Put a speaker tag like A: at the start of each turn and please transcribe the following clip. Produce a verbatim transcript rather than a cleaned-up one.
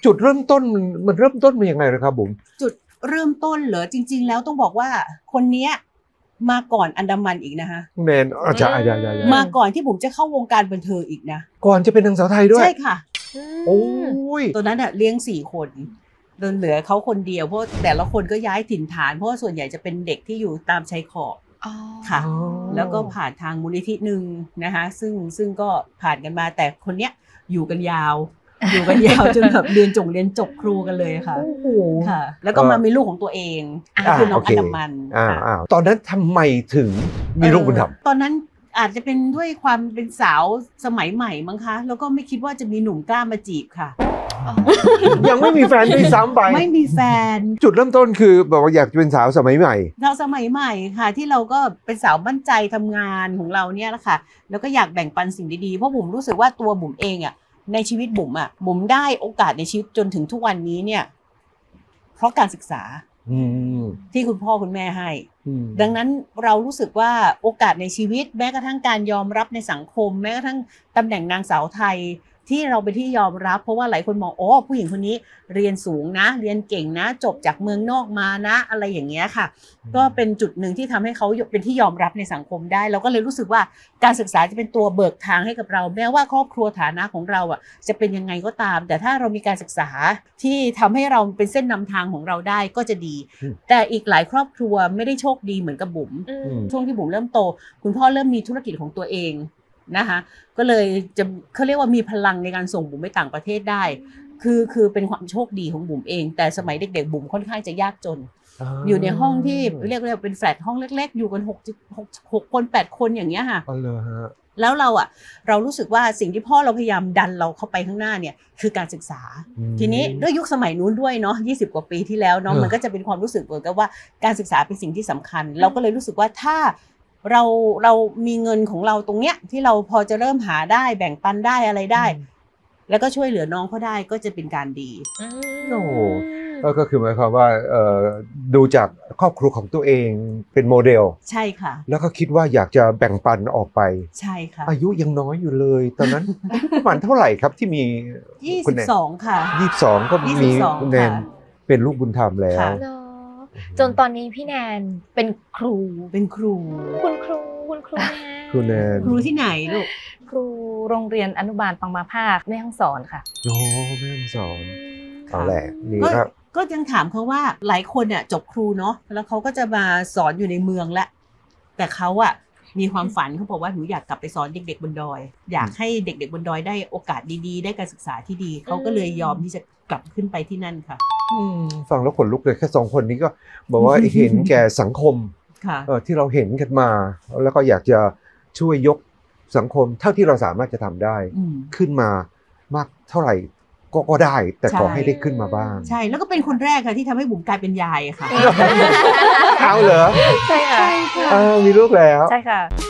A: จุดเริ่มต้นมันมันเริ่มต้นมาอย่างไรนะครับบุ๋ม
B: จุดเริ่มต้นเหรอจริงๆแล้วต้องบอกว่าคนเนี้ยมาก่อนอันดามันอีกนะคะ
A: แมนอาจารย์อาจารย์
B: มาก่อนที่ผมจะเข้าวงการบันเทิงอีกนะ
A: ก่อนจะเป็นนางสาวไทยด้วย
B: ใช่ค่ะ
A: โอ้ย
B: ตอนนั้นอะเลี้ยงสี่คนเหลือเขาคนเดียวเพราะแต่ละคนก็ย้ายถิ่นฐานเพราะว่าส่วนใหญ่จะเป็นเด็กที่อยู่ตามชายขอบค่ะแล้วก็ผ่านทางมูลนิธิหนึ่งนะคะซึ่งซึ่งก็ผ่านกันมาแต่คนเนี้ยอยู่กันยาวอยู่กันยาวจนแบบเรียนจงเรียนจบครูกันเลยค่ะค่ะแล้วก็มามีลูกของตัวเองคือน้องอันดามัน
A: ตอนนั้นทำไมถึงมีลูกบุญธรรม
B: ตอนนั้นอาจจะเป็นด้วยความเป็นสาวสมัยใหม่มั้งคะแล้วก็ไม่คิดว่าจะมีหนุ่มกล้ามาจีบค่ะ
A: ยังไม่มีแฟนด้วยซ้ำไป
B: ไม่มีแฟน
A: จุดเริ่มต้นคือบอกว่าอยากจะเป็นสาวสมัยใหม่
B: สาวสมัยใหม่ค่ะที่เราก็เป็นสาวมั่นใจทำงานของเราเนี่ยแหละค่ะแล้วก็อยากแบ่งปันสิ่งดีๆเพราะบุ๋มรู้สึกว่าตัวบุ๋มเองอ่ะในชีวิตบุ๋มอ่ะบุ๋มได้โอกาสในชีวิตจนถึงทุกวันนี้เนี่ยเพราะการศึกษาที่คุณพ่อคุณแม่ให้ดังนั้นเรารู้สึกว่าโอกาสในชีวิตแม้กระทั่งการยอมรับในสังคมแม้กระทั่งตำแหน่งนางสาวไทยที่เราเป็นที่ยอมรับเพราะว่าหลายคนมองโอ้ผู้หญิงคนนี้เรียนสูงนะเรียนเก่งนะจบจากเมืองนอกมานะอะไรอย่างเงี้ยค่ะก็เป็นจุดหนึ่งที่ทำให้เขาเป็นที่ยอมรับในสังคมได้เราก็เลยรู้สึกว่าการศึกษาจะเป็นตัวเบิกทางให้กับเราแม้ว่าครอบครัวฐานะของเราอ่ะจะเป็นยังไงก็ตามแต่ถ้าเรามีการศึกษาที่ทำให้เราเป็นเส้นนำทางของเราได้ก็จะดีแต่อีกหลายครอบครัวไม่ได้โชคดีเหมือนกับบุ๋มช่วงที่บุ๋มเริ่มโตคุณพ่อเริ่มมีธุรกิจของตัวเองนะคะก็เลยจะเขาเรียกว่ามีพลังในการส่งบุ๋มไปต่างประเทศได้คือคือเป็นความโชคดีของบุ๋มเองแต่สมัยเด็กๆบุ๋มค่อนข้างจะยากจนอยู่ในห้องที่เรียกว่าเป็นแฟลตห้องเล็กๆอยู่กันหกหกคนแปดคนอย่างเงี้ยค่ะแล้วเราอ่ะเรารู้สึกว่าสิ่งที่พ่อเราพยายามดันเราเข้าไปข้างหน้าเนี่ยคือการศึกษาทีนี้ด้วยยุคสมัยนู้นด้วยเนาะยี่สิบกว่าปีที่แล้วเนาะมันก็จะเป็นความรู้สึกเหมือนกับว่าการศึกษาเป็นสิ่งที่สำคัญเราก็เลยรู้สึกว่าถ้าเราเรามีเงินของเราตรงเนี้ยที่เราพอจะเริ่มหาได้แบ่งปันได้อะไรได้แล้วก็ช่วยเหลือน้องเขาได้ก็จะเป็นการดี
A: โอ้โหก็คือหมายความว่าดูจากครอบครัวของตัวเองเป็นโมเดล
B: ใช่ค่ะ
A: แล้วก็คิดว่าอยากจะแบ่งปันออกไป
B: ใช่ค่ะ
A: อายุยังน้อยอยู่เลยตอนนั้นประมาณเท่าไหร่ครับที่มี
B: ยี่สิบสองค่ะ
A: ยี่สิบสองก็มีแนนเป็นลูกบุญธรรมแล้ว
C: จนตอนนี้พี่แนนเป็นครู
B: เป็นครู
C: คุณครูคุณครูแนน
A: ครูแนน
B: ครูที่ไหนลูก
C: ครูโรงเรียนอนุบาลปังมาภาคแม่ฮ่องสอนค่ะ
A: โอ้แม่ฮ่องสอนเอาแหละนี่ครับ
B: ก็ยังถามเขาว่าหลายคนเนี่ยจบครูเนาะแล้วเขาก็จะมาสอนอยู่ในเมืองแล้วแต่เขาอะมีความฝันเขาบอกว่าหนูอยากกลับไปสอนเด็กๆบนดอยอยากให้เด็กๆบนดอยได้โอกาสดีๆได้การศึกษาที่ดีเขาก็เลยยอมที่จะกลับขึ้นไปที่นั่นค่ะ
A: ฟังแล้วขนลุกเลยแค่สองคนนี้ก็บอกว่าเห็นแก่สังคมที่เราเห็นกันมาแล้วก็อยากจะช่วยยกสังคมเท่าที่เราสามารถจะทำได้ขึ้นมามากเท่าไหร่ก็ก็ได้แต่ขอให้ได้ขึ้นมาบ้าง
B: ใช่แล้วก็เป็นคนแรกค่ะที่ทำให้บุ๋มกลายเป็นยายค่ะ
A: เอาเหรอ
C: ใช่ค่ะ
A: มีลูกแล้ว
C: ใช่ค่ะ